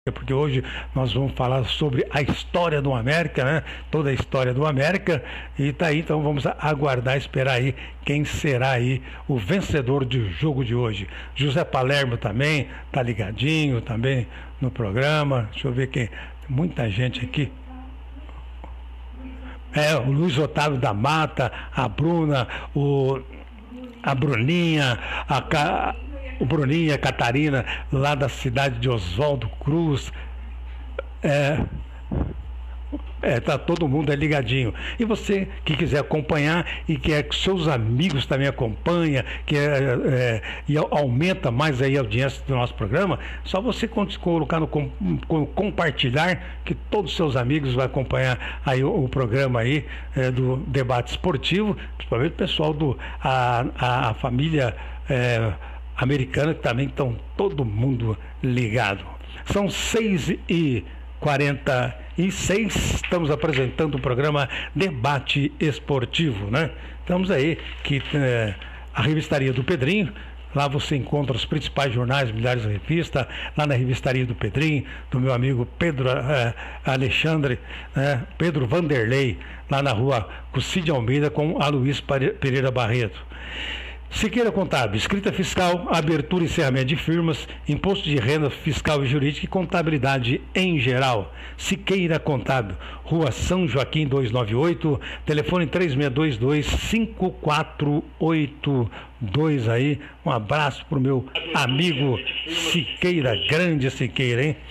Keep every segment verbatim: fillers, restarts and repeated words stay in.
porque hoje nós vamos falar sobre a história do América, né? Toda a história do América, e tá aí, então vamos aguardar, esperar aí quem será aí o vencedor do jogo de hoje. José Palermo também tá ligadinho também no programa. Deixa eu ver quem, muita gente aqui. É, o Luiz Otávio da Mata, a Bruna, o a Bruninha, a o Bruninha, a Catarina, lá da cidade de Oswaldo Cruz. É, é, tá todo mundo é ligadinho. E você que quiser acompanhar e quer que seus amigos também acompanhem, que é, é, e aumenta mais aí a audiência do nosso programa, só você colocar no com, com, compartilhar, que todos os seus amigos vão acompanhar aí o, o programa aí é, do debate esportivo, principalmente o pessoal do a, a, a família é, americana, que também estão todo mundo ligado. São seis e quarenta e seis, estamos apresentando o programa Debate Esportivo, né? Estamos aí, que é, a revistaria do Pedrinho, lá você encontra os principais jornais, milhares de revistas, lá na revistaria do Pedrinho, do meu amigo Pedro é, Alexandre, é, Pedro Vanderlei, lá na rua Cusíde Almeida, com a Luiz Pereira Barreto. Siqueira Contábil, escrita fiscal, abertura e encerramento de firmas, imposto de renda fiscal e jurídica e contabilidade em geral. Siqueira Contábil, Rua São Joaquim duzentos e noventa e oito, telefone três seis dois dois, cinco quatro oito dois aí. Um abraço pro meu amigo Siqueira, grande Siqueira, hein?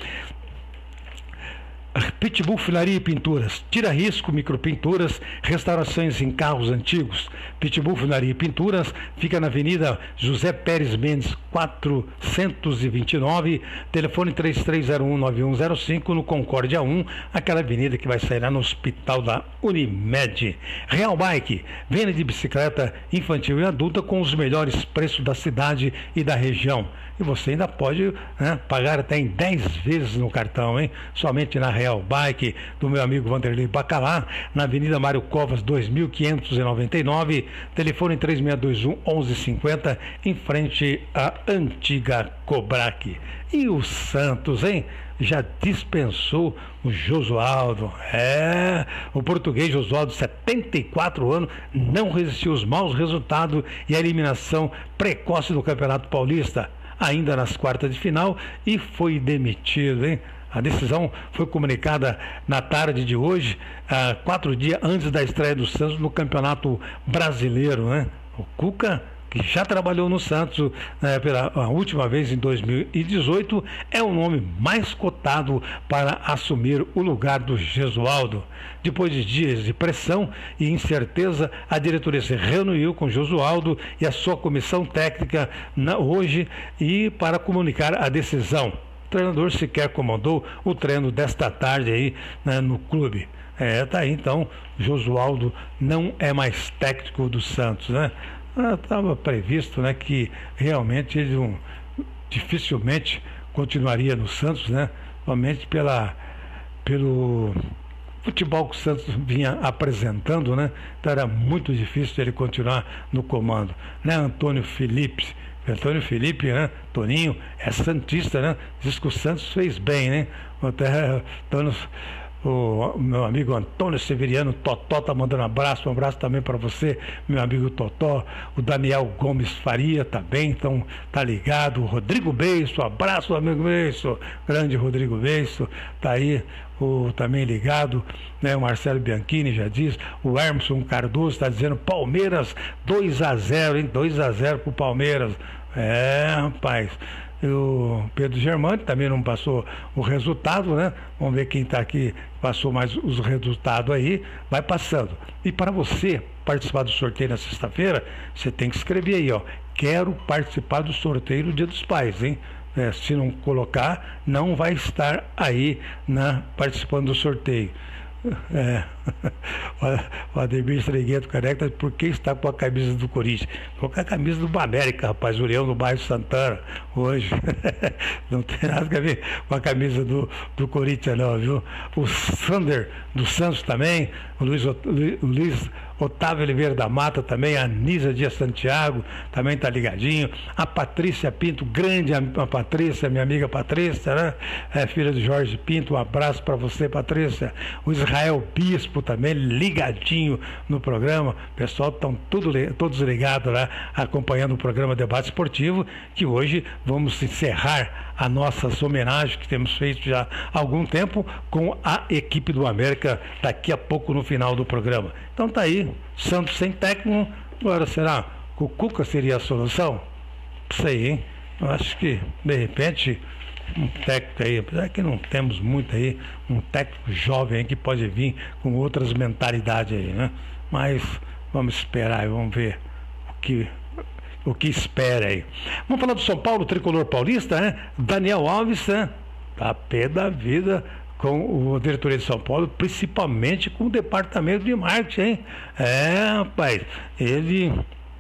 Pitbull Filaria e Pinturas, Tira Risco Micropinturas, restaurações em carros antigos. Pitbull Filaria e Pinturas fica na Avenida José Pérez Mendes quatrocentos e vinte e nove, telefone três três zero um nove um zero cinco, no Concórdia um, aquela avenida que vai sair lá no Hospital da Unimed. Real Bike, venda de bicicleta infantil e adulta com os melhores preços da cidade e da região. E você ainda pode, né, pagar até em dez vezes no cartão, hein? Somente na Real Bike, do meu amigo Vanderlei Bacalar, na Avenida Mário Covas dois mil quinhentos e noventa e nove, telefone três seis dois um, onze cinquenta, em frente à antiga Cobrac. E o Santos, hein? Já dispensou o Josualdo. É, o português Josualdo, setenta e quatro anos, não resistiu aos maus resultados e a eliminação precoce do Campeonato Paulista, ainda nas quartas de final, e foi demitido, hein? A decisão foi comunicada na tarde de hoje, ah, quatro dias antes da estreia do Santos no Campeonato Brasileiro, né? O Cuca, que já trabalhou no Santos, né, pela a última vez em dois mil e dezoito, é o nome mais cotado para assumir o lugar do Gesualdo. Depois de dias de pressão e incerteza, a diretoria se reuniu com Gesualdo e a sua comissão técnica na, hoje e para comunicar a decisão. O treinador sequer comandou o treino desta tarde aí, né, no clube. É, tá aí então, Josualdo não é mais técnico do Santos, né? Estava previsto, né, que realmente ele um, dificilmente continuaria no Santos, né? Somente pela, pelo futebol que o Santos vinha apresentando, né? Então era muito difícil ele continuar no comando, né? Antônio Felipe, Antônio Felipe, né? Toninho é santista, né? Diz que o Santos fez bem, né? Até Antônio, o meu amigo Antônio Severiano Totó tá mandando um abraço, um abraço também para você, meu amigo Totó. O Daniel Gomes Faria também, então tá ligado. O Rodrigo Beiço, abraço, amigo Beiço, grande Rodrigo Beiço, tá aí. O, também ligado, né? O Marcelo Bianchini já diz, o Hermeson Cardoso está dizendo Palmeiras dois a zero, hein? dois a zero pro Palmeiras. É, rapaz. E o Pedro Germani também não passou o resultado, né? Vamos ver quem está aqui, passou mais os resultados aí, vai passando. E para você participar do sorteio na sexta-feira, você tem que escrever aí, ó, quero participar do sorteio do Dia dos Pais, hein? É, se não colocar, não vai estar aí, né, participando do sorteio. É. O Ademir Estregueto Careca, por que está com a camisa do Corinthians? Colocar a camisa do América, rapaz, o Leão no bairro Santana, hoje. Não tem nada a ver com a camisa do, do Corinthians, não, viu? O Sander do Santos também, o Luiz, o Luiz Otávio Oliveira da Mata também, a Anísia Dias Santiago também tá ligadinho, a Patrícia Pinto, grande a, a Patrícia, minha amiga Patrícia, né? É, filha do Jorge Pinto, um abraço para você, Patrícia. O Israel Bispo também ligadinho no programa, o pessoal estão tudo, todos ligados lá, acompanhando o programa Debate Esportivo, que hoje vamos encerrar as nossas homenagens que temos feito já há algum tempo com a equipe do América daqui a pouco no final do programa. Então tá aí, Santos sem técnico, agora será que o Cuca seria a solução? Não sei, hein? Eu acho que, de repente, um técnico aí, apesar que não temos muito aí, um técnico jovem aí que pode vir com outras mentalidades aí, né? Mas vamos esperar e vamos ver o que... o que espera aí. Vamos falar do São Paulo, tricolor paulista, né? Daniel Alves, né? Tá pé da vida com o diretoria de São Paulo, principalmente com o departamento de marketing, hein? É, rapaz, ele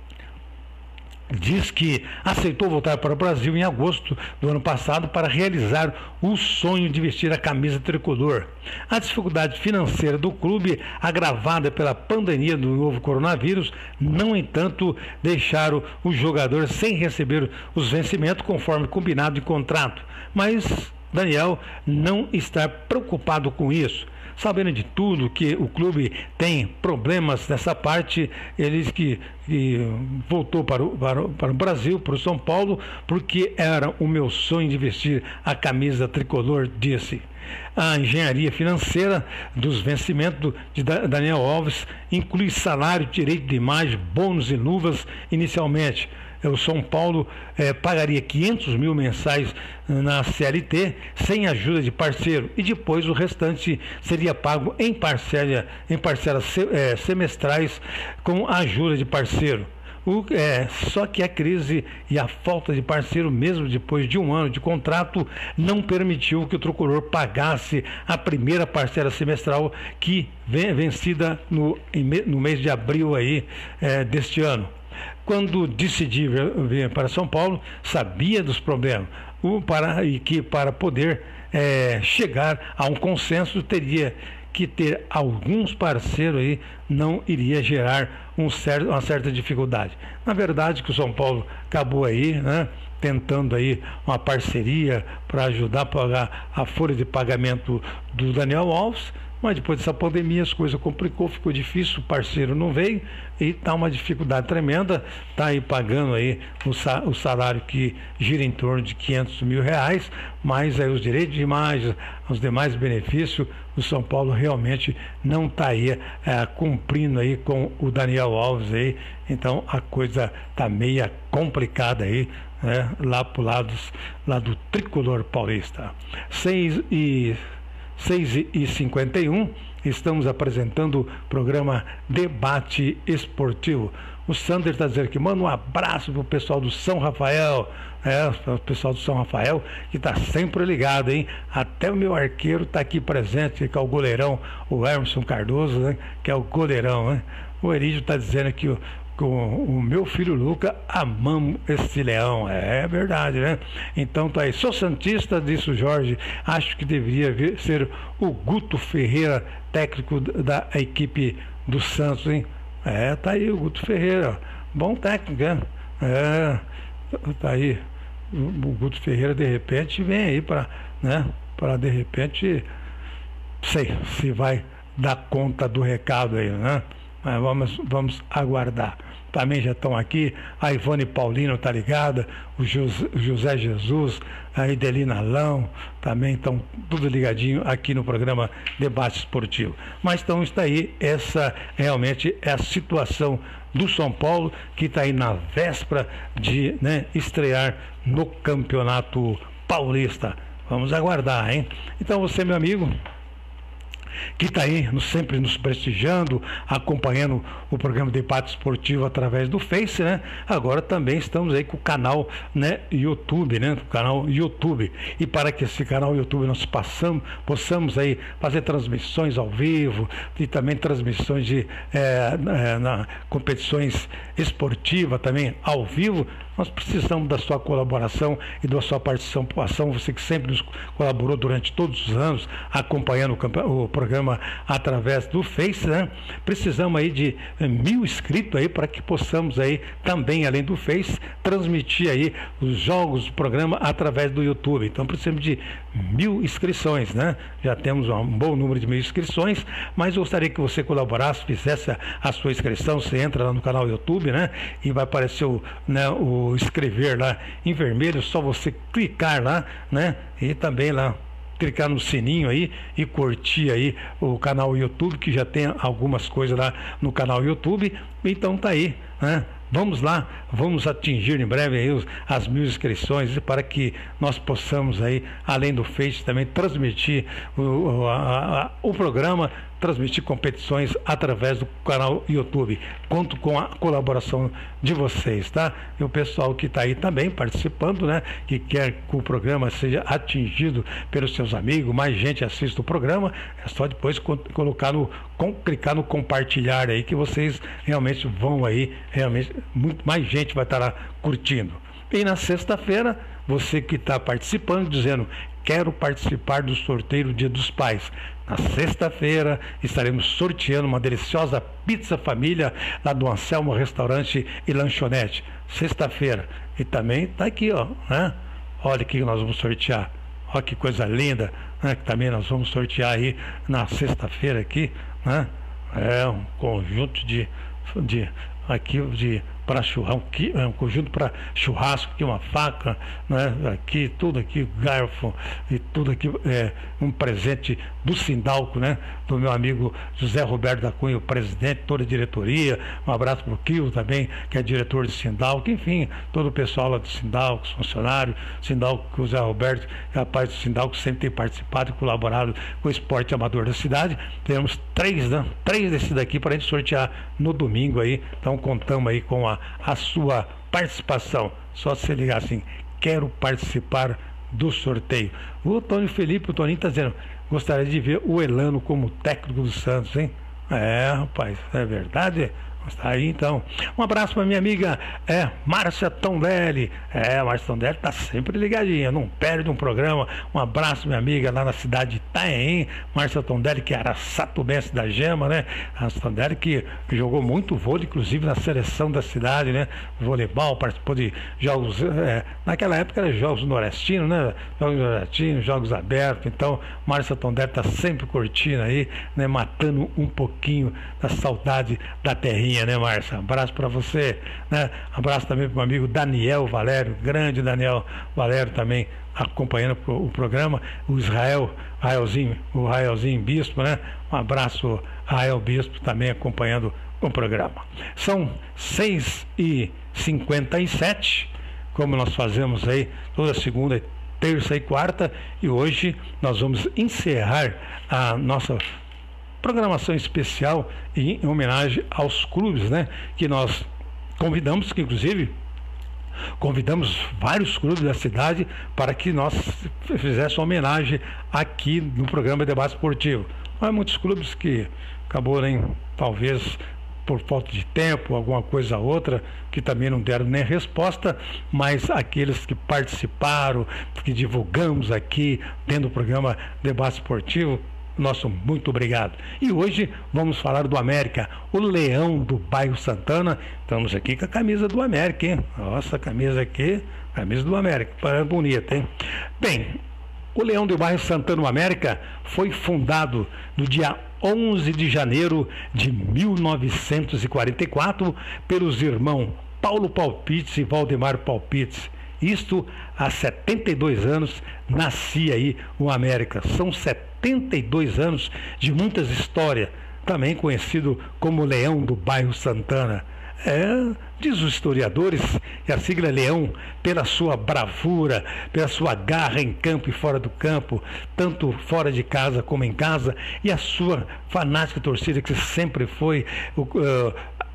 diz que aceitou voltar para o Brasil em agosto do ano passado para realizar o sonho de vestir a camisa tricolor. A dificuldade financeira do clube, agravada pela pandemia do novo coronavírus, não, entanto, deixaram o jogador sem receber os vencimentos conforme combinado de contrato. Mas Daniel não está preocupado com isso. Sabendo de tudo que o clube tem problemas nessa parte, ele diz que, que voltou para o, para, o, para o Brasil, para o São Paulo, porque era o meu sonho de vestir a camisa tricolor, disse. A engenharia financeira dos vencimentos de Daniel Alves inclui salário, direito de imagem, bônus e luvas inicialmente. O São Paulo eh, pagaria quinhentos mil mensais na C L T sem ajuda de parceiro e depois o restante seria pago em, parcela, em parcelas se, eh, semestrais com a ajuda de parceiro. O, é, só que a crise e a falta de parceiro, mesmo depois de um ano de contrato, não permitiu que o tricolor pagasse a primeira parcela semestral que vem vencida no, no mês de abril aí, é, deste ano. Quando decidi vir para São Paulo, sabia dos problemas o, para, e que para poder é, chegar a um consenso teria que ter alguns parceiros aí, não iria gerar um certo, uma certa dificuldade. Na verdade, que o São Paulo acabou aí, né, tentando aí uma parceria para ajudar a pagar a folha de pagamento do Daniel Alves, mas depois dessa pandemia as coisas complicou, ficou difícil, o parceiro não veio e está uma dificuldade tremenda, está aí pagando aí o salário que gira em torno de quinhentos mil reais, mas aí os direitos de imagem, os demais benefícios, o São Paulo realmente não está aí é, cumprindo aí com o Daniel Alves aí, então a coisa está meia complicada aí, né, lá pro lado, lá do tricolor paulista. Seis e seis e cinquenta e um, estamos apresentando o programa Debate Esportivo. O Sander está dizendo que manda um abraço para o pessoal do São Rafael, é, o pessoal do São Rafael, que está sempre ligado, hein? Até o meu arqueiro está aqui presente, que é o goleirão, o Emerson Cardoso, né? Que é o goleirão, né? O Erídio está dizendo que o com o meu filho Luca, amamos esse leão. É verdade, né? Então tá aí. Sou santista, disse o Jorge. Acho que deveria vir, ser o Guto Ferreira, técnico da equipe do Santos, hein? É, tá aí o Guto Ferreira. Bom técnico, né? É, tá aí. O Guto Ferreira, de repente, vem aí para, né? Para, de repente, sei se vai dar conta do recado aí, né? Mas vamos, vamos aguardar. Também já estão aqui, a Ivone Paulino está ligada, o José Jesus, a Idelina Lão, também estão tudo ligadinho aqui no programa Debate Esportivo. Mas então está aí, essa realmente é a situação do São Paulo, que está aí na véspera de, né, estrear no Campeonato Paulista. Vamos aguardar, hein? Então você, meu amigo, que está aí nos, sempre nos prestigiando, acompanhando o programa Debate Esportivo através do Face, né? Agora também estamos aí com o canal, né, YouTube, né? O canal YouTube. E para que esse canal YouTube nós passamos, possamos aí fazer transmissões ao vivo e também transmissões de é, é, na, competições esportivas também ao vivo, Nós precisamos da sua colaboração e da sua participação, você que sempre nos colaborou durante todos os anos, acompanhando o, o programa através do Face, né? Precisamos aí de mil inscritos aí para que possamos aí também, além do Face, transmitir aí os jogos do programa através do YouTube. Então precisamos de mil inscrições, né? Já temos um bom número de mil inscrições, mas eu gostaria que você colaborasse, fizesse a, a sua inscrição. Você entra lá no canal YouTube, né? E vai aparecer o, né, o inscrever lá em vermelho, só você clicar lá, né? E também lá clicar no sininho aí e curtir aí o canal YouTube, que já tem algumas coisas lá no canal YouTube. Então tá aí, né? Vamos lá, vamos atingir em breve aí os, as mil inscrições, para que nós possamos aí, além do Face, também transmitir o, o, a, a, o programa, transmitir competições através do canal YouTube. Conto com a colaboração de vocês, tá? E o pessoal que está aí também participando, né? Que quer que o programa seja atingido pelos seus amigos, mais gente assista o programa, é só depois colocar no, com, clicar no compartilhar aí, que vocês realmente vão aí, realmente, muito mais gente vai estar lá curtindo. E na sexta-feira, você que está participando, dizendo: quero participar do sorteio do Dia dos Pais. Na sexta-feira estaremos sorteando uma deliciosa pizza família lá do Anselmo Restaurante e Lanchonete. Sexta-feira. E também está aqui, ó, né? Olha o que nós vamos sortear. Olha que coisa linda, né? Que também nós vamos sortear aí na sexta-feira aqui, né? É um conjunto de, de aqui de para churrasco, um conjunto para churrasco, aqui uma faca, né? Aqui tudo aqui, garfo e tudo aqui, é um presente do Sindalco, né? Do meu amigo José Roberto da Cunha, o presidente, toda a diretoria. Um abraço para o Kio também, que é diretor de Sindalco, enfim, todo o pessoal lá do Sindalco, os funcionários, Sindalco, José Roberto, rapaz do Sindalco, sempre tem participado e colaborado com o esporte amador da cidade. Temos três, né? Três desses daqui para a gente sortear no domingo aí. Então contamos aí com a a sua participação. Só se ligar assim: quero participar do sorteio. O Tony Felipe, o Toninho está dizendo: gostaria de ver o Elano como técnico do Santos, hein? É, rapaz, é verdade. Está aí então. Um abraço para minha amiga é, Márcia Tondelli. É, a Márcia Tondelli está sempre ligadinha, não perde um programa. Um abraço, minha amiga, lá na cidade de Itaém. Márcia Tondelli, que era satubense da Gema, né? A Tondelli que jogou muito vôlei, inclusive na seleção da cidade, né? Voleibol, participou de jogos. É, naquela época era jogos nordestinos, né? Jogos nordestinos, jogos abertos. Então, Márcia Tondelli está sempre curtindo aí, né? Matando um pouquinho da saudade da terrinha, né, Márcia? Abraço para você, né? Abraço também para o meu amigo Daniel Valério, grande Daniel Valério também acompanhando o programa, o Israel, Raelzinho, o Raelzinho Bispo, né? Um abraço, Rael Bispo, também acompanhando o programa. São seis e cinquenta e sete, como nós fazemos aí toda segunda, terça e quarta, e hoje nós vamos encerrar a nossa programação especial em homenagem aos clubes, né? Que nós convidamos, que inclusive convidamos vários clubes da cidade para que nós fizéssemos homenagem aqui no programa Debate Esportivo. Há muitos clubes que acabou, nem talvez por falta de tempo, alguma coisa ou outra, que também não deram nem resposta, mas aqueles que participaram, que divulgamos aqui dentro do programa Debate Esportivo, nosso muito obrigado. E hoje vamos falar do América, o Leão do bairro Santana. Estamos aqui com a camisa do América, hein? Nossa, camisa aqui, camisa do América, parece bonita, hein? Bem, o Leão do bairro Santana, o América, foi fundado no dia onze de janeiro de mil novecentos e quarenta e quatro pelos irmãos Paulo Palpites e Valdemar Palpites. Isto há setenta e dois anos nascia aí o América. São setenta e dois anos de muitas histórias, também conhecido como Leão do bairro Santana. É, diz os historiadores, que a sigla é Leão pela sua bravura, pela sua garra em campo e fora do campo, tanto fora de casa como em casa, e a sua fanática torcida, que sempre foi o, uh,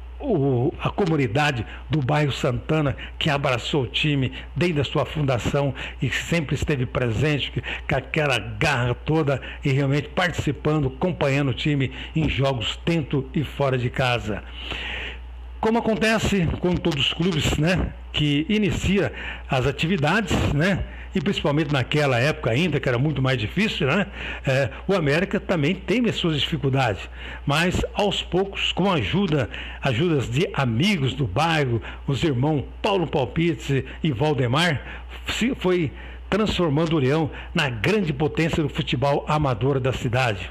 O, a comunidade do bairro Santana, que abraçou o time desde a sua fundação e sempre esteve presente com aquela garra toda e realmente participando, acompanhando o time em jogos dentro e fora de casa. Como acontece com todos os clubes, né, que inicia as atividades, né, e principalmente naquela época ainda, que era muito mais difícil, né, é, o América também tem as suas dificuldades, mas aos poucos, com a ajuda, ajudas de amigos do bairro, os irmãos Paulo Palpites e Valdemar, se foi transformando o Leão na grande potência do futebol amador da cidade.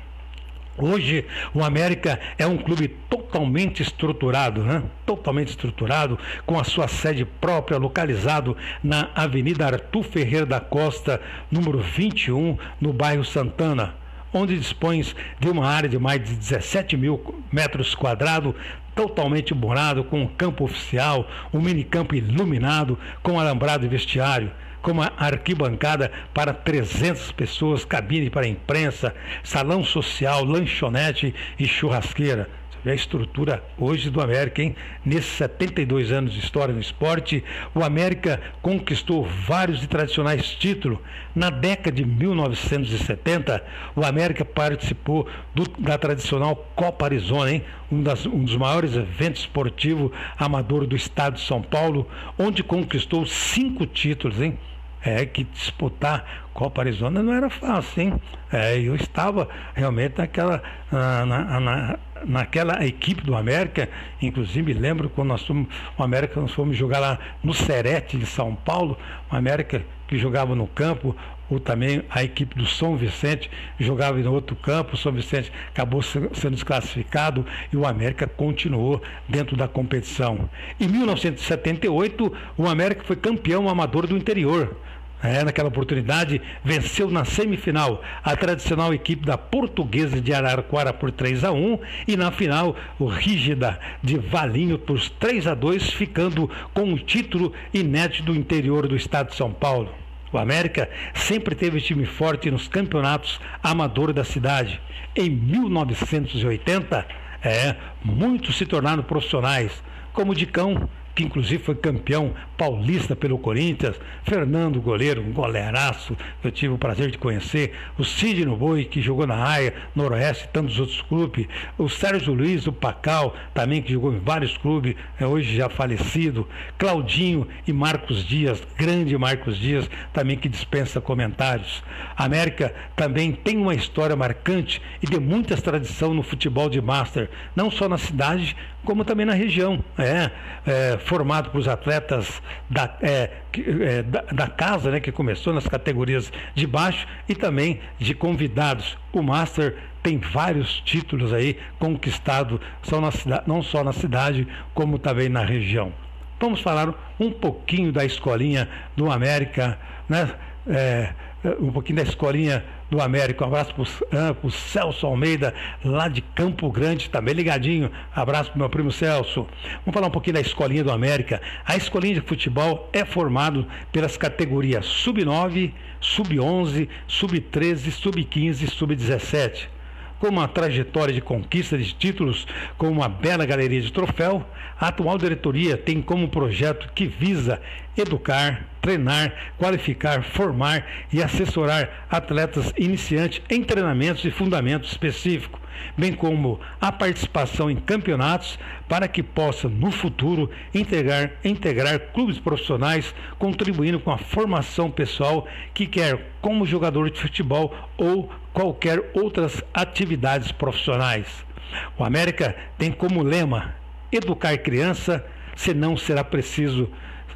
Hoje, o América é um clube totalmente estruturado, né? Totalmente estruturado, com a sua sede própria, localizado na Avenida Arthur Ferreira da Costa, número vinte e um, no bairro Santana, onde dispõe de uma área de mais de dezessete mil metros quadrados, totalmente morado, com um campo oficial, um minicampo iluminado, com alambrado e vestiário, com uma arquibancada para trezentas pessoas, cabine para imprensa, salão social, lanchonete e churrasqueira. Você vê a estrutura hoje do América, hein? Nesses setenta e dois anos de história no esporte, o América conquistou vários e tradicionais títulos. Na década de mil novecentos e setenta, o América participou do, da tradicional Copa Arizona, hein? Um, das, um dos maiores eventos esportivos amador do estado de São Paulo, onde conquistou cinco títulos, hein? É que disputar Copa Arizona não era fácil, hein? É, eu estava realmente naquela, na, na, na, naquela equipe do América, inclusive lembro quando nós fomos, o América nós fomos jogar lá no Serete de São Paulo, o América que jogava no campo, ou também a equipe do São Vicente jogava em outro campo, o São Vicente acabou sendo desclassificado e o América continuou dentro da competição. Em mil novecentos e setenta e oito, o América foi campeão amador do interior. É, naquela oportunidade, venceu na semifinal a tradicional equipe da Portuguesa de Araraquara por três a um e na final o Rígida de Valinho por três a dois, ficando com um título inédito do interior do estado de São Paulo. O América sempre teve time forte nos campeonatos amadores da cidade. Em mil novecentos e oitenta, é, muitos se tornaram profissionais, como o Dicão, que inclusive foi campeão paulista pelo Corinthians, Fernando Goleiro, um goleiraço, eu tive o prazer de conhecer, o Sidney Boi, que jogou na Haia, Noroeste e tantos outros clubes, o Sérgio Luiz, o Pacal, também que jogou em vários clubes, é hoje já falecido, Claudinho e Marcos Dias, grande Marcos Dias, também que dispensa comentários. A América também tem uma história marcante e de muitas tradição no futebol de Master, não só na cidade, como também na região, é, é formado por os atletas da, é, é, da, da casa, né, que começou nas categorias de baixo e também de convidados. O Master tem vários títulos aí conquistados, só na cidade, não só na cidade, como também na região. Vamos falar um pouquinho da escolinha do América, né? É, um pouquinho da escolinha do América. Um abraço para o Celso Almeida, lá de Campo Grande, também ligadinho. Abraço para o meu primo Celso. Vamos falar um pouquinho da escolinha do América. A escolinha de futebol é formada pelas categorias sub nove, sub onze, sub treze, sub quinze e sub dezessete. Com uma trajetória de conquista de títulos, com uma bela galeria de troféu, a atual diretoria tem como projeto que visa educar, treinar, qualificar, formar e assessorar atletas iniciantes em treinamentos e fundamentos específicos, bem como a participação em campeonatos para que possa, no futuro, integrar, integrar clubes profissionais, contribuindo com a formação pessoal que quer como jogador de futebol ou qualquer outras atividades profissionais. O América tem como lema: educar criança, senão será preciso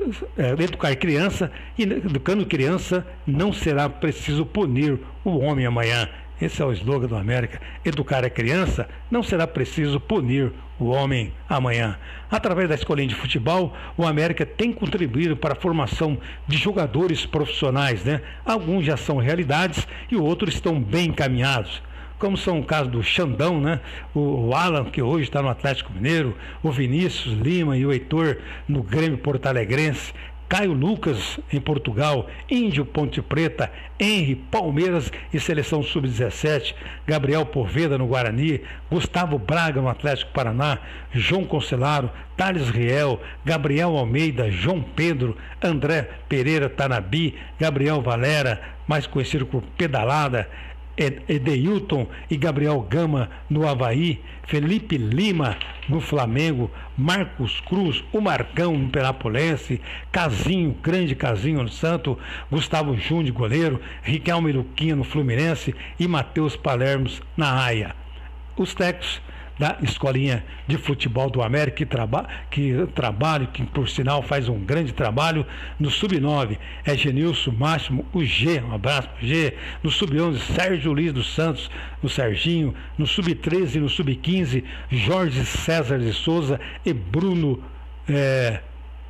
é, educar criança, e educando criança não será preciso punir o homem amanhã. Esse é o slogan do América: educar a criança, não será preciso punir o homem amanhã. Através da escolinha de futebol, o América tem contribuído para a formação de jogadores profissionais, né? Alguns já são realidades e outros estão bem encaminhados, como são o caso do Xandão, né? O, o Alan, que hoje está no Atlético Mineiro, o Vinícius Lima e o Heitor no Grêmio Portalegrense, Caio Lucas em Portugal, Índio Ponte Preta, Henry, Palmeiras e Seleção sub dezessete, Gabriel Poveda no Guarani, Gustavo Braga no Atlético Paraná, João Concelaro, Thales Riel, Gabriel Almeida, João Pedro, André Pereira Tanabi, Gabriel Valera, mais conhecido por Pedalada, Edeilton e Gabriel Gama no Avaí, Felipe Lima no Flamengo, Marcos Cruz, o Marcão no Perapolense, Casinho, grande Casinho no Santo, Gustavo Júnior, goleiro, Riquelme Luquinha no Fluminense e Matheus Palermos na Haia. Os técnicos da Escolinha de Futebol do América, que, traba, que trabalha, que por sinal faz um grande trabalho no sub nove, é Genilson Máximo, o G, um abraço pro G, no sub onze, Sérgio Luiz dos Santos, no Serginho, no sub treze e no sub quinze, Jorge César de Souza e Bruno é,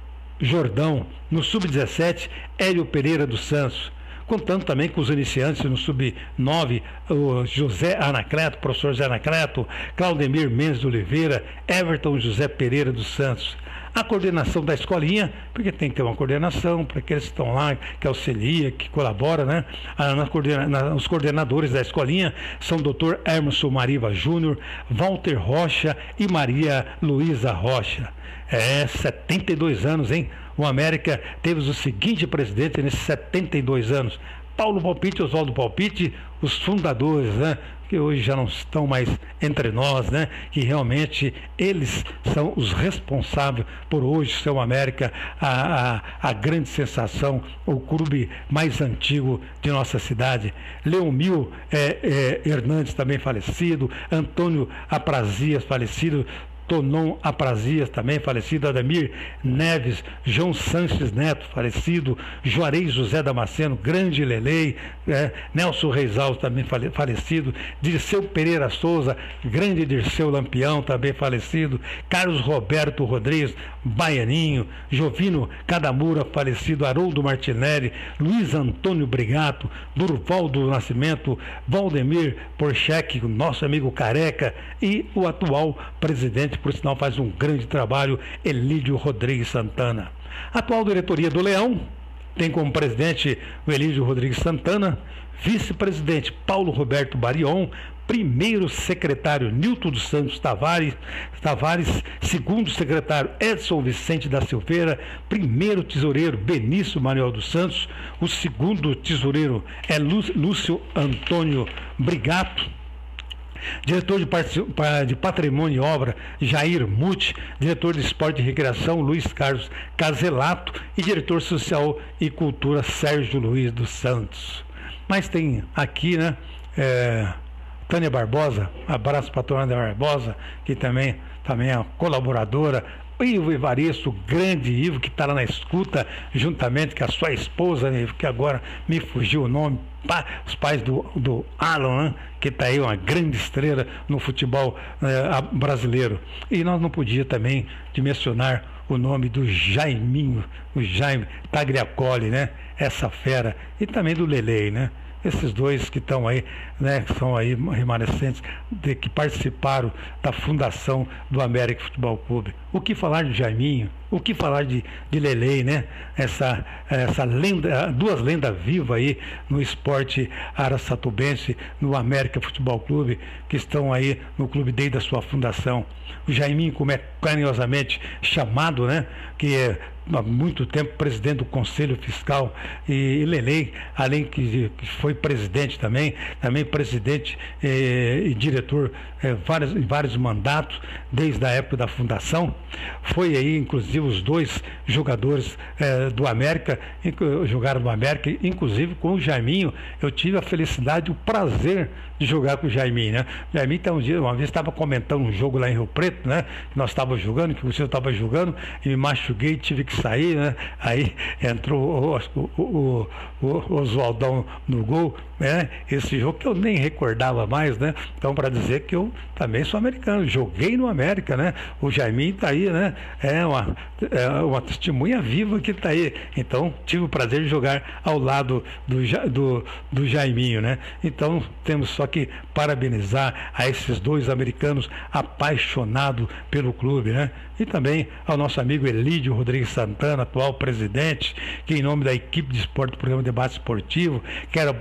Jordão, no sub dezessete, Hélio Pereira dos Santos, contando também com os iniciantes no sub nove, o José Anacleto, professor José Anacleto, Claudemir Mendes de Oliveira, Everton José Pereira dos Santos. A coordenação da escolinha, porque tem que ter uma coordenação para aqueles que estão lá, que auxilia, que colabora, né? Ah, na coordena, na, os coordenadores da escolinha são o doutor Emerson Mariva Júnior, Walter Rocha e Maria Luísa Rocha. É, setenta e dois anos, hein? O América teve o seguinte presidente nesses setenta e dois anos: Paulo Palpite e Oswaldo Palpite, os fundadores, né? Que hoje já não estão mais entre nós, né? Que realmente eles são os responsáveis por hoje ser o América, a, a, a grande sensação, o clube mais antigo de nossa cidade. Leomil é, é, Hernandes também falecido, Antônio Aprazias falecido, Tonon Aprazias, também falecido, Ademir Neves, João Sanches Neto, falecido, Juarez José Damasceno, grande Lelei, é, Nelson Reis Alves, também falecido, Dirceu Pereira Souza, grande Dirceu Lampião, também falecido, Carlos Roberto Rodrigues, Baianinho, Jovino Cadamura, falecido, Haroldo Martinelli, Luiz Antônio Brigato, Durval do Nascimento, Valdemir Porchek, nosso amigo careca, e o atual presidente, por sinal faz um grande trabalho, Elídio Rodrigues Santana. A atual diretoria do Leão tem como presidente o Elídio Rodrigues Santana, vice-presidente Paulo Roberto Barion, primeiro secretário Nilton dos Santos Tavares, Tavares, segundo secretário Edson Vicente da Silveira, primeiro tesoureiro Benício Manuel dos Santos, o segundo tesoureiro é Lúcio Antônio Brigato, diretor de Patrimônio e Obra, Jair Muti, diretor de Esporte e Recreação, Luiz Carlos Caselato, e diretor social e cultura, Sérgio Luiz dos Santos. Mas tem aqui, né, é, Tânia Barbosa, abraço para a Tânia Barbosa, que também, também é colaboradora, Ivo Evaristo, o grande Ivo, que está lá na escuta, juntamente com a sua esposa, que agora me fugiu o nome, os pais do, do Alan, né, que está aí uma grande estrela no futebol eh, brasileiro. E nós não podíamos também de mencionar o nome do Jaiminho, o Jaime Tagliacoli, né, essa fera, e também do Lelei, né? Esses dois que estão aí, né, que são aí remanescentes, de, que participaram da fundação do América Futebol Clube. O que falar de Jaiminho? O que falar de, de Lelei, né? Essa, essa lenda, duas lendas vivas aí no esporte araçatubense, no América Futebol Clube, que estão aí no clube desde a sua fundação. O Jaiminho, como é carinhosamente chamado, né? Que é há muito tempo presidente do Conselho Fiscal, e Lelei, além que, que foi presidente também, também presidente eh, e diretor eh, vários, em vários mandatos, desde a época da fundação. Foi aí, inclusive, os dois jogadores eh, do América, jogaram no América, inclusive com o Jaiminho. Eu tive a felicidade, o prazer de jogar com o Jaiminho, né? O Jaiminho, então, um dia, uma vez estava comentando um jogo lá em Rio Preto, né? Que nós estávamos jogando, que o senhor estava jogando, e me machuquei, tive que sair, né? Aí entrou o, o, o, o Oswaldão no gol, né? Esse jogo que eu nem recordava mais, né? Então, para dizer que eu também sou americano, joguei no América, né? O Jaiminho está aí, né? É uma, é uma testemunha viva que está aí. Então, tive o prazer de jogar ao lado do, do, do Jaiminho, né? Então, temos só que parabenizar a esses dois americanos apaixonados pelo clube, né? E também ao nosso amigo Elídio Rodrigues Santana, atual presidente, que em nome da equipe de esporte do programa Debate Esportivo, quero para, para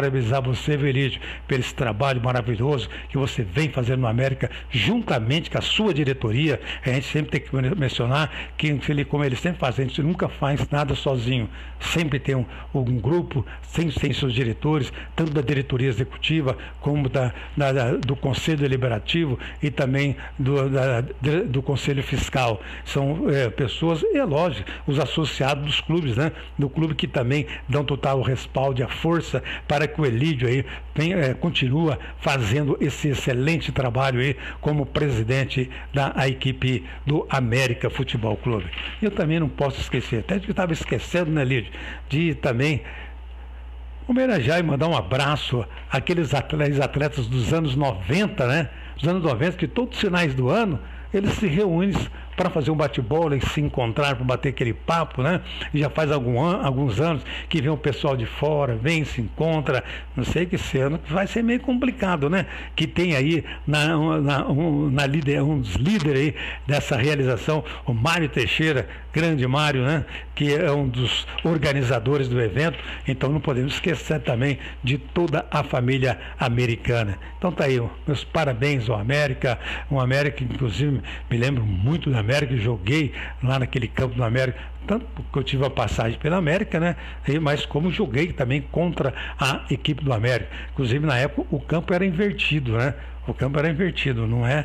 parabenizar você, Velídio, pelo esse trabalho maravilhoso que você vem fazendo no América, juntamente com a sua diretoria. A gente sempre tem que mencionar que, como ele sempre faz, a gente nunca faz nada sozinho. Sempre tem um, um grupo, sempre tem seus diretores, tanto da diretoria executiva como da, da, da, do Conselho Deliberativo e também do, da, do Conselho Fiscal. São é, pessoas, e é lógico, os associados dos clubes, né? Do clube que também dão total respaldo e a força para que o Elídio aí tem, é, continua fazendo esse excelente trabalho aí como presidente da a equipe do América Futebol Clube. Eu também não posso esquecer, até que eu estava esquecendo, né, Lídio, de também homenagear e mandar um abraço àqueles atletas, atletas dos anos noventa, né? Dos anos noventa, que todos os finais do ano eles se reúnem para fazer um bate-bola e se encontrar para bater aquele papo, né? E já faz algum an alguns anos que vem o pessoal de fora, vem, se encontra, não sei que esse ano vai ser meio complicado, né? Que tem aí na, na, um, na líder, um dos líderes aí dessa realização, o Mário Teixeira, grande Mário, né? Que é um dos organizadores do evento, então não podemos esquecer também de toda a família americana. Então tá aí, meus parabéns ao América, um América, inclusive, me lembro muito da América, joguei lá naquele campo do América, tanto que eu tive a passagem pela América, né? Mas como joguei também contra a equipe do América. Inclusive, na época, o campo era invertido, né? O campo era invertido, não é...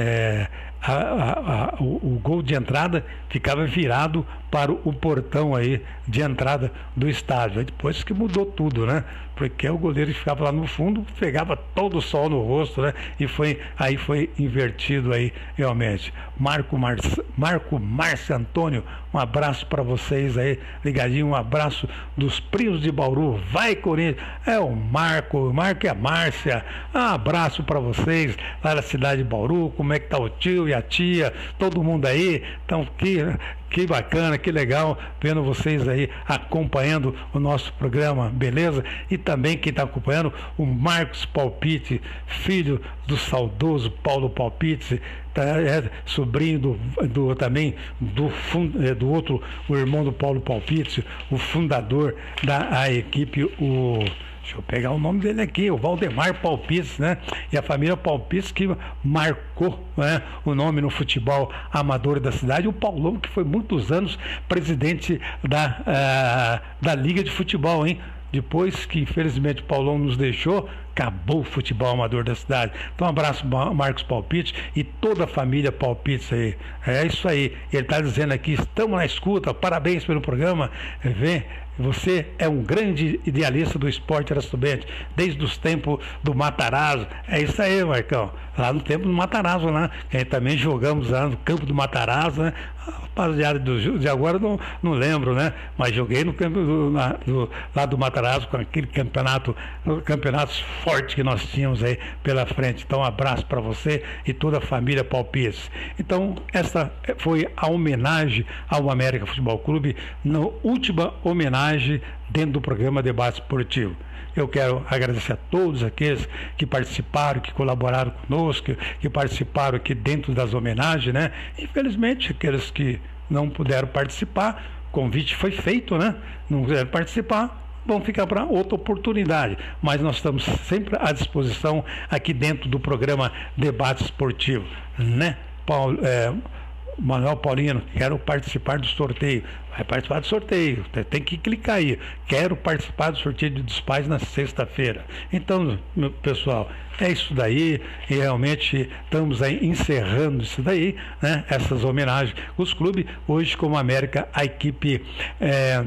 é a, a, a, o, o gol de entrada ficava virado para o portão aí de entrada do estádio. Aí depois que mudou tudo, né? Porque o goleiro ficava lá no fundo, pegava todo o sol no rosto, né? E foi, aí foi invertido aí, realmente. Marco, Mar... Marco Márcio Antônio, um abraço para vocês aí, ligadinho, um abraço dos primos de Bauru. Vai, Corinthians! É o Marco, o Marco e a Márcia. Um abraço para vocês lá da cidade de Bauru. Como é que tá o tio e a tia? Todo mundo aí? Então, que... Que bacana, que legal vendo vocês aí acompanhando o nosso programa, beleza? E também quem está acompanhando, o Marcos Palpite, filho do saudoso Paulo Palpite, tá, é sobrinho do, do também do, é, do outro, o irmão do Paulo Palpite, o fundador da a equipe, o... Deixa eu pegar o nome dele aqui, o Valdemar Palpites, né? E a família Palpites que marcou, né, o nome no futebol amador da cidade. O Paulão, que foi muitos anos presidente da, uh, da Liga de Futebol, hein? Depois que, infelizmente, o Paulão nos deixou, acabou o futebol amador da cidade. Então, um abraço, Marcos Palpite e toda a família Palpites aí. É isso aí. Ele está dizendo aqui, estamos na escuta, parabéns pelo programa. Vê, você é um grande idealista do esporte araçubense, desde os tempos do Matarazzo. É isso aí, Marcão. Lá no tempo do Matarazzo, né? A gente também jogamos lá no campo do Matarazzo, né? Rapaziada do, de agora não, não lembro, né? Mas joguei no campo do, na, do, lá do Matarazzo com aquele campeonato, campeonatos fortes que nós tínhamos aí pela frente. Então, um abraço para você e toda a família Palpites. Então, essa foi a homenagem ao América Futebol Clube, na última homenagem dentro do programa Debate Esportivo. Eu quero agradecer a todos aqueles que participaram, que colaboraram conosco, que participaram aqui dentro das homenagens, né? Infelizmente, aqueles que não puderam participar, o convite foi feito, né? Não puderam participar, vão ficar para outra oportunidade. Mas nós estamos sempre à disposição aqui dentro do programa Debate Esportivo, né? Paulo, é, Manuel Paulino, quero participar do sorteio. Vai participar do sorteio, tem que clicar aí. Quero participar do sorteio dos pais na sexta-feira. Então, meu pessoal, é isso daí. E realmente estamos aí encerrando isso daí, né? Essas homenagens. Os clubes, hoje, como América, a equipe é,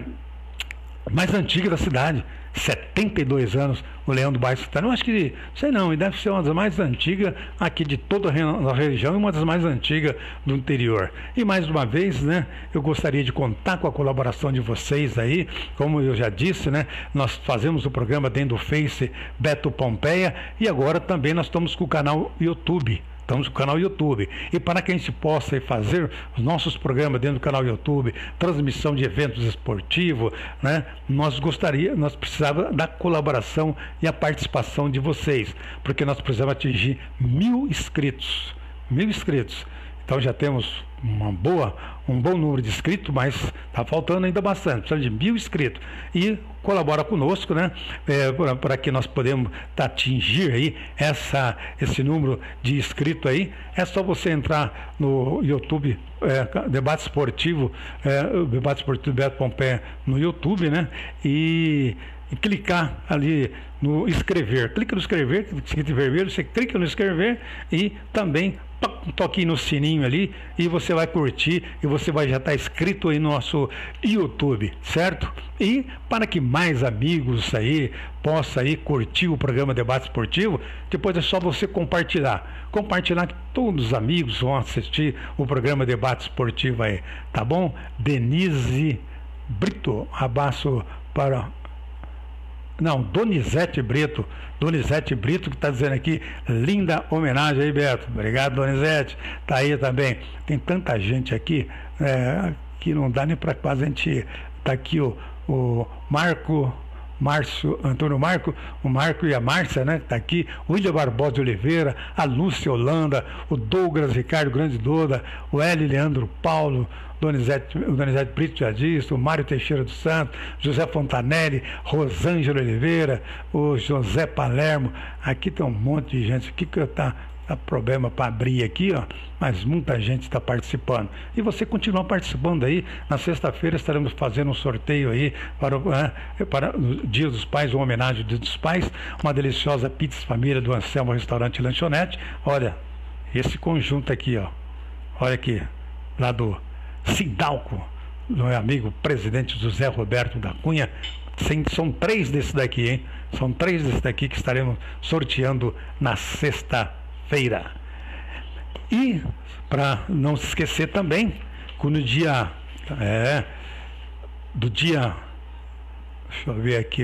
mais antiga da cidade. setenta e dois anos, o Leão do Bairro Santana. Eu acho que, sei não, e deve ser uma das mais antigas aqui de toda a região e uma das mais antigas do interior. E mais uma vez, né, eu gostaria de contar com a colaboração de vocês aí, como eu já disse, né, nós fazemos o programa dentro do Face Beto Pompeia e agora também nós estamos com o canal YouTube. Estamos no canal YouTube. E para que a gente possa fazer os nossos programas dentro do canal YouTube, transmissão de eventos esportivos, né? Nós gostaria, nós precisávamos da colaboração e a participação de vocês, porque nós precisamos atingir mil inscritos. Mil inscritos. Então já temos uma boa, um bom número de inscritos, mas está faltando ainda bastante, precisa de mil inscritos. E colabora conosco, né? É, para que nós podemos atingir aí essa, esse número de inscritos aí. É só você entrar no YouTube, é, Debate Esportivo, é, Debate Esportivo Beto Pompeia no YouTube, né? E, e clicar ali no inscrever. Clica no inscrever, escrito vermelho, você clica no inscrever e também um toquinho no sininho ali e você vai curtir e você vai já estar inscrito aí no nosso YouTube, certo? E para que mais amigos aí possam aí curtir o programa Debate Esportivo, depois é só você compartilhar. Compartilhar que todos os amigos vão assistir o programa Debate Esportivo aí, tá bom? Denise Brito, abraço para... Não, Donizete Brito, Donizete Brito que está dizendo aqui, linda homenagem aí, Beto. Obrigado, Donizete. Tá aí também. Tem tanta gente aqui é, que não dá nem para quase a gente. Tá aqui o, o Marco, Márcio, Antônio Marco, o Marco e a Márcia, né? Tá aqui, o William Barbosa de Oliveira, a Lúcia Holanda, o Douglas Ricardo Grande Doda, o L. Leandro Paulo, Donizete, o Donizete Brito já disse, o Mário Teixeira dos Santos, José Fontanelli, Rosângela Oliveira, o José Palermo. Aqui tem um monte de gente. Aqui que tá, tá problema para abrir aqui, ó, mas muita gente está participando. E você continua participando aí. Na sexta-feira estaremos fazendo um sorteio aí para, é, para o Dia dos Pais, uma homenagem ao Dia dos Pais, uma deliciosa pizza família do Anselmo Restaurante e Lanchonete. Olha, esse conjunto aqui, ó. Olha aqui, lá do Sindalco, meu amigo presidente José Roberto da Cunha. Sim, são três desses daqui, hein? São três desses daqui que estaremos sorteando na sexta-feira. E, para não se esquecer também, que no dia, é, do dia, deixa eu ver aqui,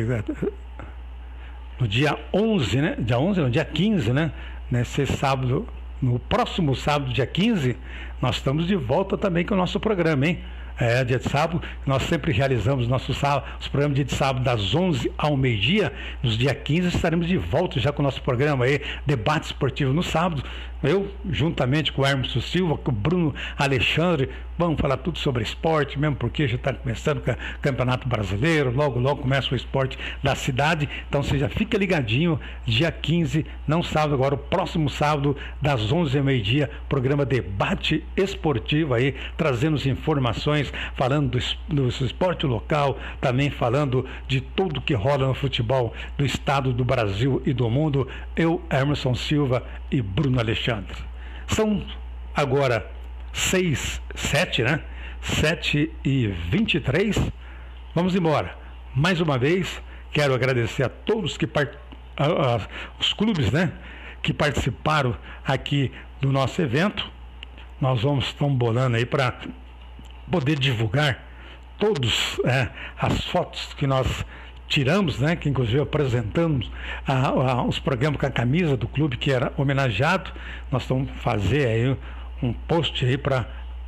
no dia onze, né? Dia onze, no dia quinze, né? Nesse sábado, no próximo sábado, dia quinze, nós estamos de volta também com o nosso programa, hein? É, dia de sábado, nós sempre realizamos nossos sábado, os programas dia de sábado das onze ao meio-dia. Nos dia quinze estaremos de volta já com o nosso programa aí, Debate Esportivo no sábado. Eu, juntamente com o Hermes Silva, com o Bruno Alexandre, vamos falar tudo sobre esporte, mesmo porque já está começando o Campeonato Brasileiro, logo, logo começa o esporte da cidade. Então você já fica ligadinho, dia quinze, não sábado, agora o próximo sábado, das onze ao meio-dia, programa Debate Esportivo aí, trazendo as informações, falando do, do esporte local, também falando de tudo que rola no futebol do estado, do Brasil e do mundo. Eu, Emerson Silva e Bruno Alexandre. São agora seis, sete, né? sete e vinte e três. Vamos embora. Mais uma vez, quero agradecer a todos que part... a, a, os clubes, né? Que participaram aqui do nosso evento. Nós vamos estar bolando aí para poder divulgar todos é, as fotos que nós tiramos, né, que inclusive apresentamos a, a, os programas com a camisa do clube que era homenageado. Nós vamos fazer aí um post aí para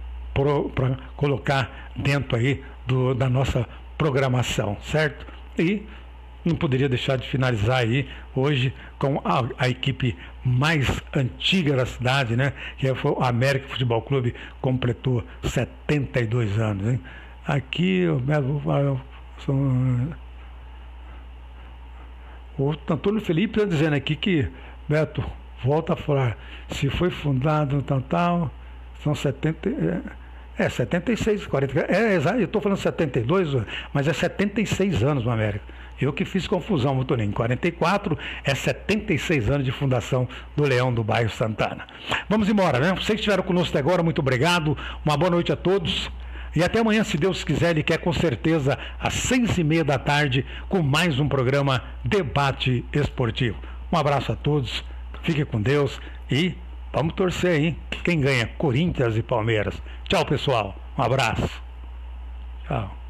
colocar dentro aí do, da nossa programação, certo? E não poderia deixar de finalizar aí hoje com a, a equipe mais antiga da cidade, né? Que foi o América Futebol Clube, completou setenta e dois anos, hein? Aqui o Antônio Felipe está dizendo aqui que, Beto, volta a falar, se foi fundado tal, tal, são setenta, é, é setenta e seis, quarenta, é exato, eu estou falando setenta e dois, mas é setenta e seis anos no América. Eu que fiz confusão, Toninho. quarenta e quatro é setenta e seis anos de fundação do Leão do Bairro Santana. Vamos embora, né? Vocês que estiveram conosco até agora, muito obrigado. Uma boa noite a todos. E até amanhã, se Deus quiser, Ele quer, com certeza, às seis e meia da tarde, com mais um programa Debate Esportivo. Um abraço a todos, fiquem com Deus e vamos torcer, hein? Quem ganha? Corinthians e Palmeiras. Tchau, pessoal. Um abraço. Tchau.